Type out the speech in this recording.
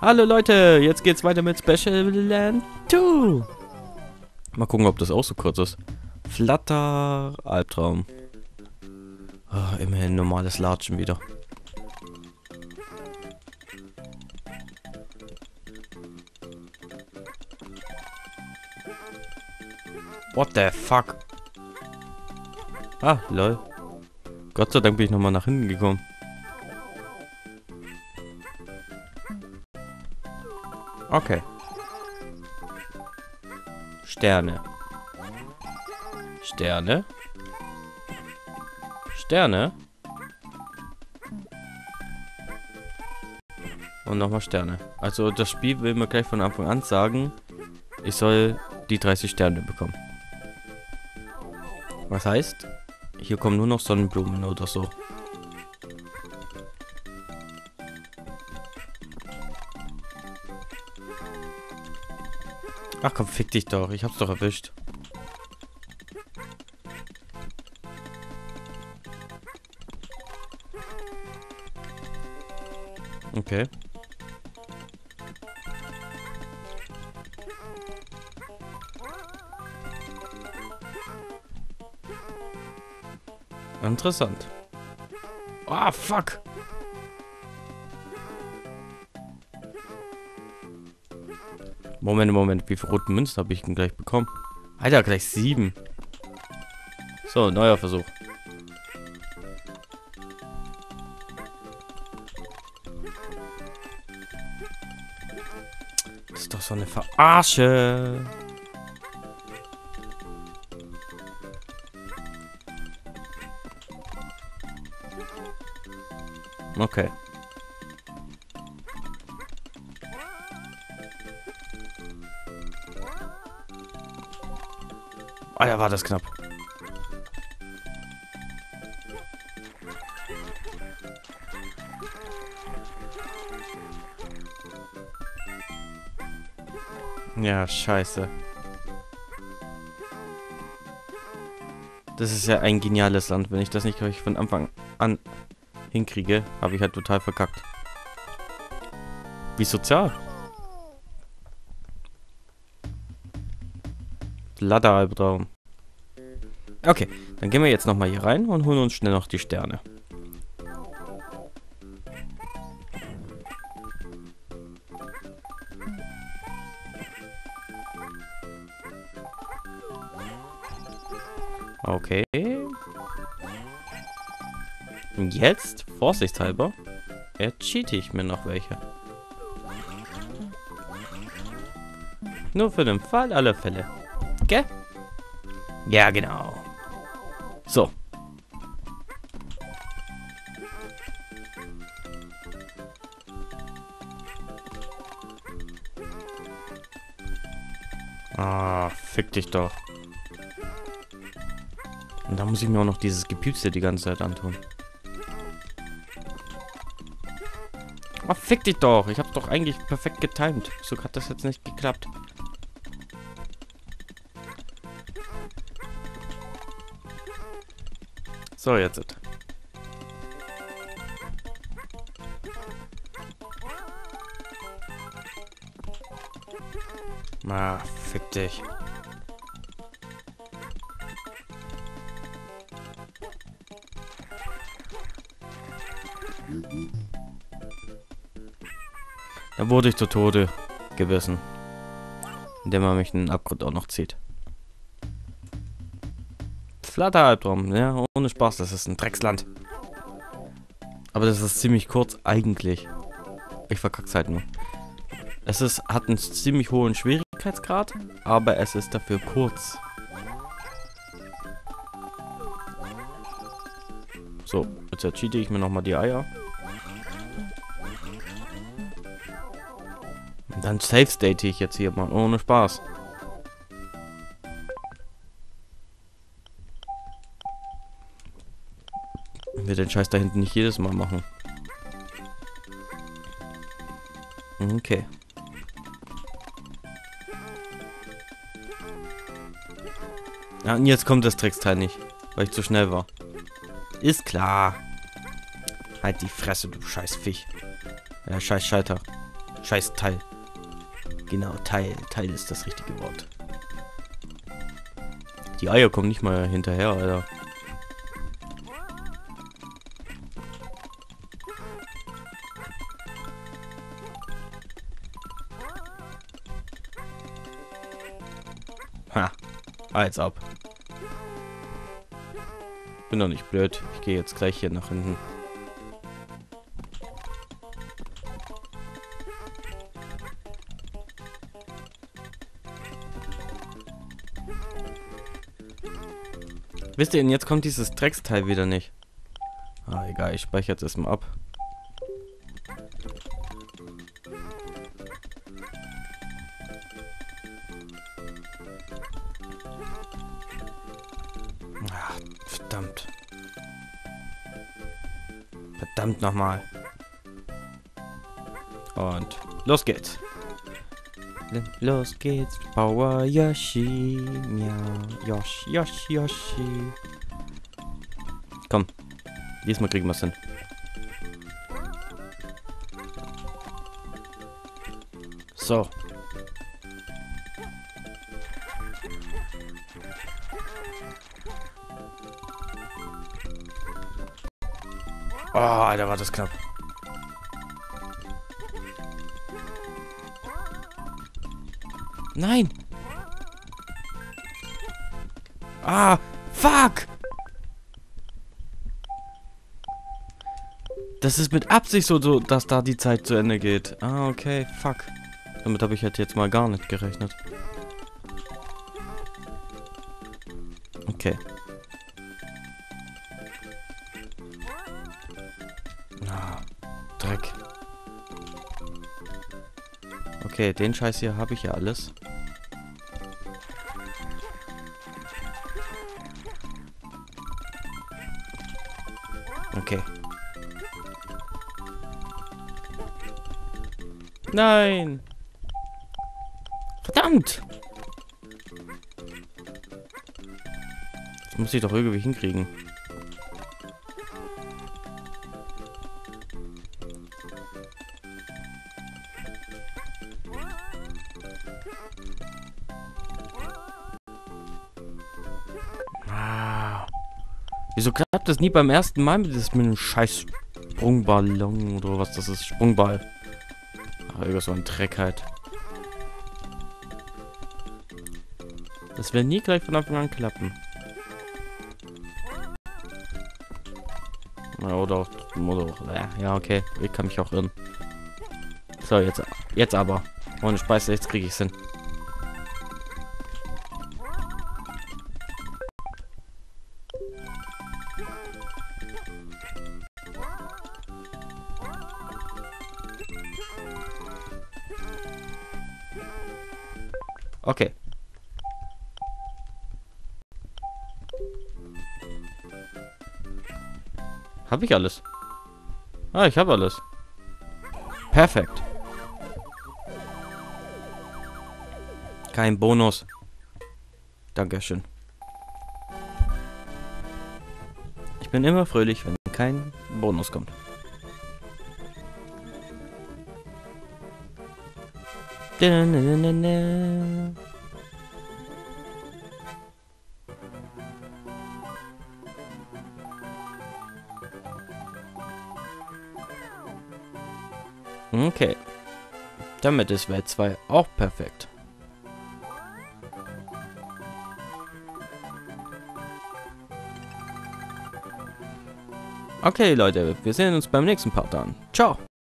Hallo Leute, jetzt geht's weiter mit Special Land 2. Mal gucken, ob das auch so kurz ist. Flutter, Albtraum. Oh, immerhin normales Latschen wieder. What the fuck? Ah, lol. Gott sei Dank bin ich nochmal nach hinten gekommen. Okay. Sterne. Sterne. Sterne. Und nochmal Sterne. Also das Spiel will mir gleich von Anfang an sagen, ich soll die 30 Sterne bekommen. Was heißt, hier kommen nur noch Sonnenblumen oder so. Ach komm, fick dich doch. Ich hab's doch erwischt. Okay. Interessant. Ah, fuck. Moment. Wie viele rote Münzen habe ich denn gleich bekommen? Alter, gleich 7. So, neuer Versuch. Das ist doch so eine Verarsche. Okay. Alter, war das knapp. Ja, scheiße. Das ist ja ein geniales Land. Wenn ich das nicht gleich von Anfang an hinkriege, habe ich halt total verkackt. Wie sozial. Ladderalbraum. Okay, dann gehen wir jetzt nochmal hier rein und holen uns schnell noch die Sterne. Okay. Und jetzt, vorsichtshalber, cheate ich mir noch welche. Nur für den Fall aller Fälle. Gell? Ja, genau. So. Ah, fick dich doch. Und da muss ich mir auch noch dieses Gepiepste die ganze Zeit antun. Oh, fick dich doch. Ich hab's doch eigentlich perfekt getimed. So hat das jetzt nicht geklappt. So, jetzt. Ah, fick dich. Da wurde ich zu Tode gebissen. Indem man mich in den Abgrund auch noch zieht. Flutter-Albtraum, ja, ohne Spaß, das ist ein Drecksland. Aber das ist ziemlich kurz eigentlich. Ich verkack's halt nur. Hat einen ziemlich hohen Schwierigkeitsgrad, aber es ist dafür kurz. So, jetzt cheate ich mir nochmal die Eier. Und dann safe-state ich jetzt hier mal, ohne Spaß. Ich will den Scheiß da hinten nicht jedes Mal machen. Okay. Ja, und jetzt kommt das Tricksteil nicht, weil ich zu schnell war. Ist klar. Halt die Fresse, du scheiß Viech. Ja, scheiß Schalter. Scheiß Teil. Genau, Teil. Teil ist das richtige Wort. Die Eier kommen nicht mal hinterher, Alter. Ha. Als ab. Bin doch nicht blöd. Ich gehe jetzt gleich hier nach hinten. Wisst ihr, jetzt kommt dieses Drecksteil wieder nicht. Ah, egal, ich speichere es mal ab. Ah, verdammt. Verdammt nochmal. Und los geht's. Los geht's. Power Yoshi. Ja, Yoshi. Komm. Diesmal kriegen wir es hin. So. Oh, Alter, war das knapp. Nein! Ah, fuck! Das ist mit Absicht so, dass da die Zeit zu Ende geht. Ah, okay, fuck. Damit habe ich halt jetzt mal gar nicht gerechnet. Okay. Ah, Dreck. Okay, den Scheiß hier habe ich ja alles. Okay. Nein! Verdammt! Das muss ich doch irgendwie hinkriegen. Wieso klappt das nie beim ersten Mal mit dem scheiß Sprungballon oder was das ist? Sprungball. Ach, irgendwas so ein Dreck halt. Das wird nie gleich von Anfang an klappen. Ja, oder ja, okay. Ich kann mich auch irren. So, jetzt aber. Ohne Speise, jetzt kriege ich es hin. Okay. Habe ich alles? Ah, ich habe alles. Perfekt. Kein Bonus. Dankeschön. Ich bin immer fröhlich, wenn kein Bonus kommt. Okay. Damit ist Welt 2 auch perfekt. Okay, Leute, wir sehen uns beim nächsten Part an. Ciao.